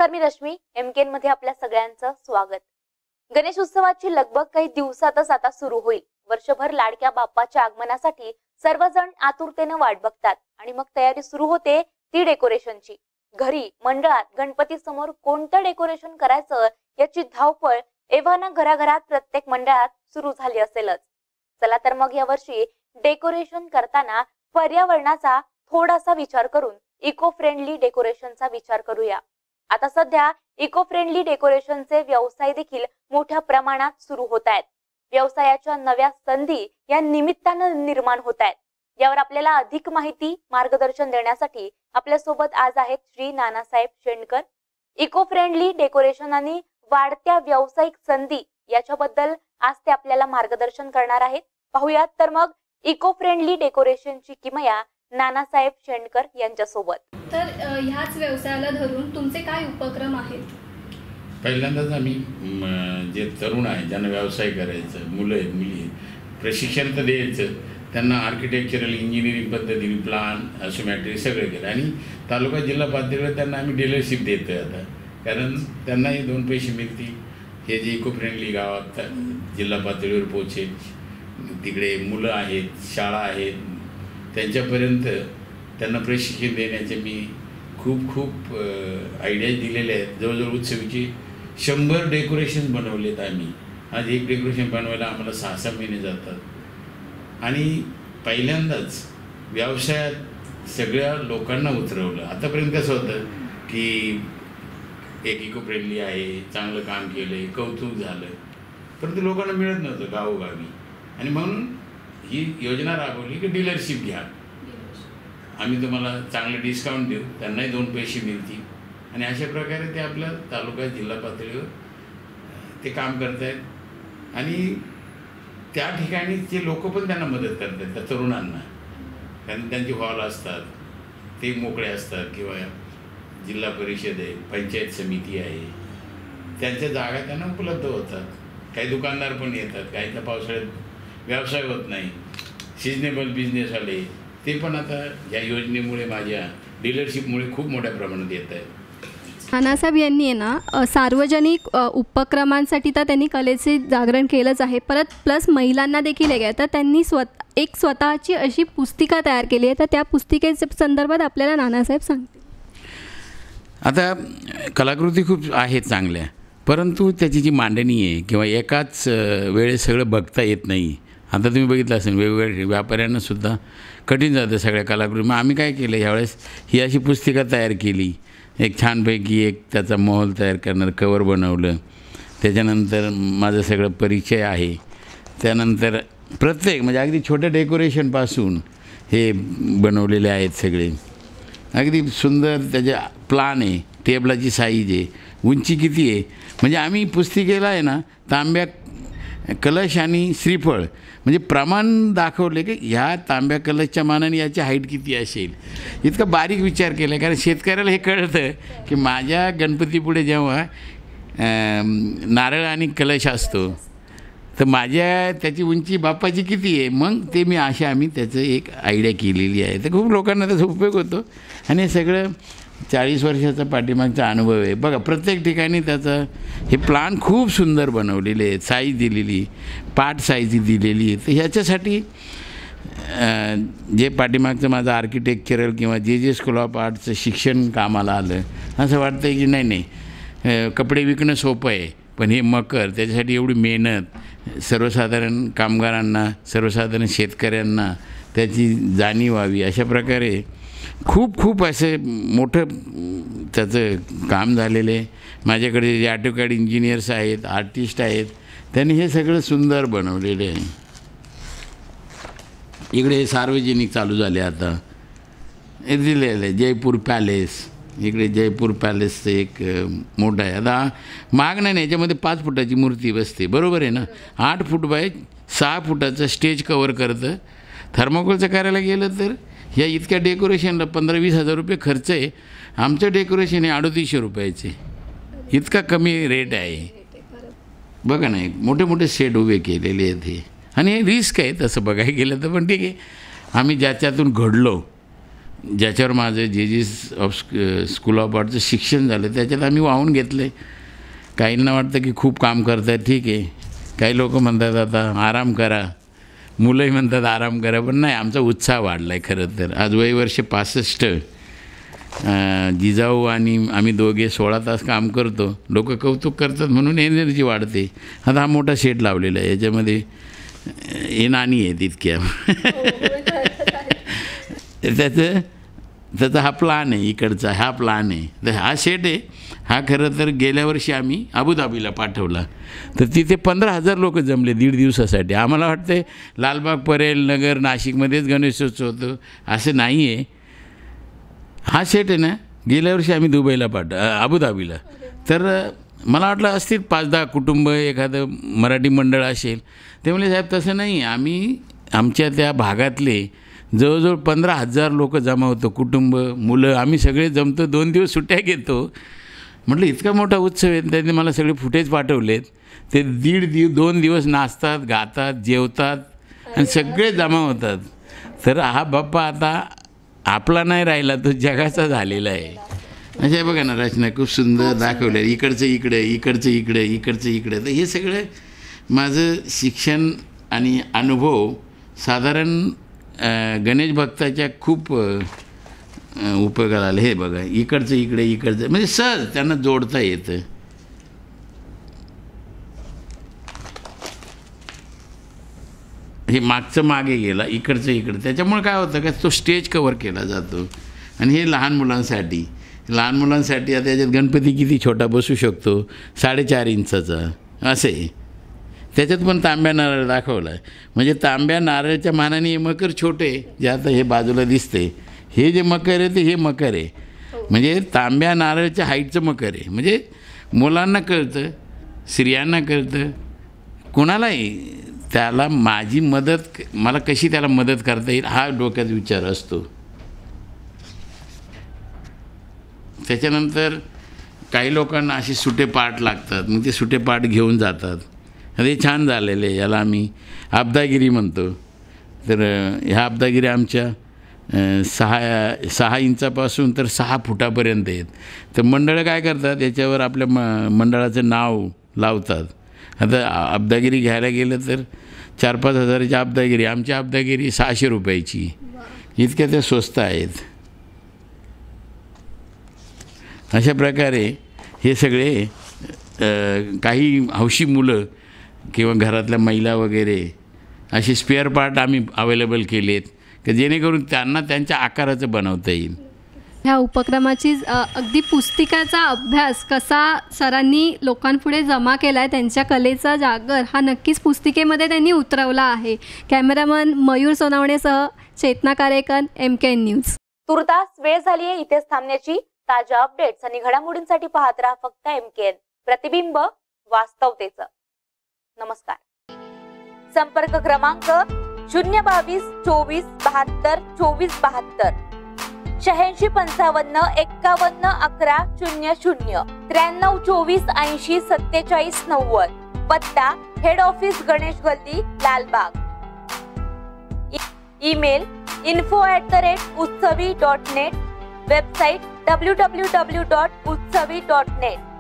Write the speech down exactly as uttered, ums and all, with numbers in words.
नमस्कार, मी रश्मी. एमकेन मध्ये आपल्या सगळ्यांचं स्वागत. गणेश उत्सवाची लगबग काही दिवसातच आता सुरू होईल. वर्षभर लाडक्या बाप्पाच्या आगमनासाठी सर्वजण आतुरतेने वाट बघतात आणि मग तयारी सुरू होते ती डेकोरेशनची. घरी, मंडळात गणपती समोर कोणतं डेकोरेशन करायचं याची धावपळ एव्हाना घराघरात प्रत्येक मंडळात सुरू झाली असेलच. चला तर मग यावर्षी डेकोरेशन करताना पर्यावरणाचा थोडासा विचार करून इको फ्रेंडली डेकोरेशनचा विचार करूया. आता सध्या इको फ्रेंडली डेकोरेशनचे व्यवसाय देखील मोठ्या प्रमाणात सुरू होत आहेत. व्यवसायाच्या नव्या संधी या निमित्तानं निर्माण होत आहेत. यावर आपल्याला अधिक माहिती, मार्गदर्शन देण्यासाठी आपल्या सोबत आज आहेत Shri Nanasaheb Shendkar. Eco friendly decoration आणि वाढत्या व्यावसायिक संधी याच्याबद्दल आज ते आपल्याला मार्गदर्शन करणार आहेत. पाहूयात तर मग इको फ्रेंडली डेकोरेशनची किमया नानासाहेब शेंडकर यांच्यासोबत. तर ह्याच व्यवसायाला धरून तुमचे काय उपक्रम आहेत? पहिल्यांदाच आम्ही जे तरुण आहे ज्यांना व्यवसाय करायचं, मुलं आहेत, मुली आहेत, प्रशिक्षण तर द्यायचं त्यांना. आर्किटेक्चरल इंजिनिअरिंग पद्धतीने प्लान असोमॅट्रिक सगळं केलं आणि तालुका जिल्हा पातळीवर त्यांना आम्ही डीलरशिप देतो आहे आता. कारण त्यांनाही दोन पैसे मिळतील. हे जे इको फ्रेंडली गावात जिल्हा पातळीवर पोचेल, तिकडे मुलं आहेत, शाळा आहेत, त्यांच्यापर्यंत त्यांना प्रशिक्षण देण्याचे मी खूप खूप आयडिया दिलेले आहेत. जवळजवळ उत्सवीचे शंभर डेकोरेशन बनवलेत आम्ही. आज एक डेकोरेशन बनवायला आम्हाला सहा सहा महिने जातात आणि पहिल्यांदाच व्यवसायात सगळ्या लोकांना उतरवलं. आतापर्यंत कसं होतं की एक इको फ्रेंडली आहे, चांगलं काम केलं आहे, कौतुक झालं, परंतु लोकांना मिळत नव्हतं गावोगावी. आणि म्हणून ही योजना राबवली की डीलरशिप घ्या, आम्ही तुम्हाला चांगलं डिस्काउंट देऊ, त्यांनाही दोन पैसे मिळतील. आणि अशा प्रकारे ते आपल्या तालुका जिल्हा पातळीवर ते काम करत आहेत. आणि त्या ठिकाणी ते लोक पण त्यांना मदत करत आहेत, त्या तरुणांना. कारण त्यांचे हॉल असतात, ते मोकळे असतात, किंवा जिल्हा परिषद आहे, पंचायत समिती आहे, त्यांच्या जागा त्यांना उपलब्ध होतात. काही दुकानदार पण येतात, काही तर पावसाळ्यात व्यवसाय होत नाही, सिजनेबल बिझनेसवाले ते पण आता या योजनेमुळे, माझ्या डीलरशिपमुळे खूप मोठ्या प्रमाणात येत आहेत. नानासाहेब यांनी आहे ना सार्वजनिक उपक्रमांसाठी तर त्यांनी कलेचे जागरण केलंच आहे, परत प्लस महिलांना देखील आहे. तर त्यांनी स्वत एक स्वतःची अशी पुस्तिका तयार केली आहे. तर त्या पुस्तिकेच्या संदर्भात आपल्याला नानासाहेब सांगतील. आता कलाकृती खूप आहेत चांगल्या, परंतु त्याची जी मांडणी आहे किंवा एकाच वेळेस सगळं बघता येत नाही. आता तुम्ही बघितलं असेल वेगवेगळ्या व्यापाऱ्यांनासुद्धा कठीण जातं सगळ्या कलाकृती. मग आम्ही काय केलं ह्यावेळेस, ही अशी पुस्तिका तयार केली. एक छानपैकी एक त्याचा मॉल तयार करणार, कवर बनवलं. त्याच्यानंतर माझं सगळं परिचय आहे. त्यानंतर प्रत्येक म्हणजे अगदी छोट्या डेकोरेशनपासून हे बनवलेले आहेत सगळे. अगदी सुंदर त्याचे प्लान आहे, टेबलाची साईज आहे, उंची किती आहे. म्हणजे आम्ही पुस्तिकेला आहे ना तांब्या, कलश आणि श्रीफळ म्हणजे प्रमाण दाखवले की ह्या तांब्या कलशच्या मानाने याची हाईट किती असेल, इतका बारीक विचार केला आहे. कारण शेतकऱ्याला हे कळतं की माझ्या गणपतीपुढे जेव्हा नारळ आणि कलश असतो तर माझ्या त्याची उंची बाप्पाची किती आहे, मग ते मी असे आम्ही त्याचं एक आयडिया केलेली आहे. तर खूप लोकांना त्याचा उपयोग होतो. आणि हे सगळं चाळीस वर्षाचा पाठीमागचा अनुभव आहे. बघा प्रत्येक ठिकाणी त्याचा हे प्लान खूप सुंदर बनवलेले आहेत, साईज दिलेली, पाट साईज दिलेली आहे. तर ह्याच्यासाठी जे पाठीमागचं माझं आर्किटेक्चरल किंवा जे जे स्कूल ऑफ आर्टचं शिक्षण कामाला आलं, असं वाटतं की नाही नाही कपडे विकणं सोपं आहे, पण हे मकर त्याच्यासाठी एवढी मेहनत सर्वसाधारण कामगारांना, सर्वसाधारण शेतकऱ्यांना त्याची जाणीव व्हावी, अशा प्रकारे खूप खूप असं मोठं त्याचं काम झालेलं आहे. माझ्याकडे जे ऑटोकॅड इंजिनियर्स आहेत, आर्टिस्ट आहेत, त्यांनी हे सगळं सुंदर बनवलेलं आहे. इकडे सार्वजनिक चालू झाले आता, हे दिलेलं आहे जयपूर पॅलेस. इकडे जयपूर पॅलेसचं एक मोठं आहे. आता माग नाही, याच्यामध्ये पाच फुटाची मूर्ती बसते, बरोबर आहे ना. आठ फूट बाय सहा फुटाचं स्टेज कवर करतं. थर्माकोलचं करायला गेलं तर ह्या इतक्या डेकोरेशनला पंधरा वीस हजार रुपये खर्च आहे. आमचं डेकोरेशन हे अडतीसशे रुपयाचे, इतका कमी रेट आहे. बघा नाही, मोठे मोठे सेट उभे केलेले आहेत हे. आणि हे रिस्क आहे तसं बघायला गेलं तर, पण ठीक आहे. आम्ही ज्याच्यातून घडलो ज्याच्यावर माझं जे जी ऑफ स्कूल ऑफ आर्टचं शिक्षण झालं त्याच्यात आम्ही वाहून घेतलं आहे. काहींना वाटतं की खूप काम करत आहेत, ठीक आहे. काही लोक म्हणतात आता आराम करा, मुलंही म्हणतात आराम करा, पण नाही, आमचा उत्साह वाढला आहे खरं तर. आज वय वर्ष पासष्ट, जिजाऊ आणि आम्ही दोघे सोळा तास काम करतो. लोक कौतुक करतात म्हणून एनर्जी वाढते. आता हा मोठा सेट लावलेला आहे, याच्यामध्ये हे नाणी आहे तितक्या. त्याचं त्याचा हा प्लान आहे, इकडचा हा प्लान आहे. तर हा सेट आहे हा खरं तर गेल्या वर्षी आम्ही अबुधाबीला पाठवला. तर तिथे पंधरा हजार लोक जमले दीड दिवसासाठी. आम्हाला वाटते लालबाग, परेल, नगर, नाशिकमध्येच गणेशोत्सव होतो असं नाही आहे. हा सेट आहे ना, गेल्या वर्षी आम्ही दुबईला पाठ अबुधाबीला. तर मला वाटलं असतील पाच दहा कुटुंब, एखादं मराठी मंडळ असेल. ते म्हणले साहेब तसं नाही, आम्ही आमच्या त्या भागातले जवळजवळ पंधरा हजार लोक जमा होतो, कुटुंब, मुलं, आम्ही सगळे जमतो, दोन दिवस सुट्ट्या घेतो. म्हटलं इतका मोठा उत्सव आहे. त्यांनी मला सगळे फुटेज पाठवलेत. ते दीड दिव दोन दिवस नाचतात, गातात, जेवतात आणि सगळे जमा होतात. तर हा बाप्पा आता आपला नाही राहिला, तो जगाचा झालेला आहे. अच्छा बघा ना, रचना खूप सुंदर दाखवलं. इकडचं इकडे, इकडचं इकडे, इकडचं इकडे. तर हे सगळं माझं शिक्षण आणि अनुभव साधारण गणेश भक्ताच्या खूप उपयोगाला आले. हे बघा, इकडचं इकडे, इकडचं, म्हणजे सहज त्यांना जोडता येतं. हे मागचं मागे गेला, इकडचं इकडं. त्याच्यामुळे काय होतं का तो स्टेज कवर केला जातो. आणि हे लहान मुलांसाठी लहान मुलांसाठी आता याच्यात गणपती किती छोटा बसू शकतो, साडेचार इंचाचा असे. त्याच्यात पण तांब्या नारळ दाखवला आहे. म्हणजे तांब्या नारळच्या मानाने हे मकर छोटे, जे आता हे बाजूला दिसते, हे जे मकर आहे ते हे मकर आहे. म्हणजे तांब्या नारळच्या हाईटचं मकर आहे. म्हणजे मुलांना कळतं, स्त्रियांना कळतं, कोणालाही त्याला माझी मदत, मला कशी त्याला मदत करता येईल हा डोक्यात विचार असतो. त्याच्यानंतर काही लोकांना असे सुटे पाट लागतात, मग ते सुटे पाट घेऊन जातात. हे छान झालेले, याला आम्ही आबदागिरी म्हणतो. तर ह्या आबदागिरी आमच्या सहा सहा इंचापासून तर सहा फुटापर्यंत आहेत. तर मंडळं काय करतात, याच्यावर आपल्या म मंडळाचं नाव लावतात. आता आबदागिरी घ्यायला गेलं तर चार पाच हजाराची आबदागिरी, आमची आबदागिरी सहाशे रुपयाची, इतक्या त्या स्वस्त आहेत. अशा प्रकारे हे सगळे काही हौशी मुलं किंवा घरातल्या महिला वगैरे असे स्पेअर पार्ट आम्ही अवेलेबल केलेत की जेणेकरून त्यांना त्यांच्या आकाराचं बनवता येईल. ह्या उपक्रमाची अगदी पुस्तिकाचा अभ्यास कसा सरांनी लोकांपुढे जमा केला आहे, त्यांच्या कलेचा जागर हा नक्कीच पुस्तिकेमध्ये त्यांनी उतरवला आहे. कॅमेरामन मयूर सोनावणेसह Chetna Karekar, M K N news. तुर्तास वेळ झाली आहे इथेच थांबण्याची. ताज्या अपडेट्स आणि घडामोडींसाठी पाहत राहा फक्त एम के एन, प्रतिबिंब वास्तवतेचं. नमस्कार. संपर्क क्रमांक शून्य बावीस चोवीस बहात्तर चोवीस बहात्तर, शहाऐंशी पंचावन्न एक्कावन्न अकरा शून्य शून्य, त्र्याण्णव चोवीस ऐंशी सत्तेचाळीस नव्वद. पत्ता head office Ganesh Galli, Lalbaug. Email info at the rate Utsavi dot net. Website W W W dot Utsavi dot net.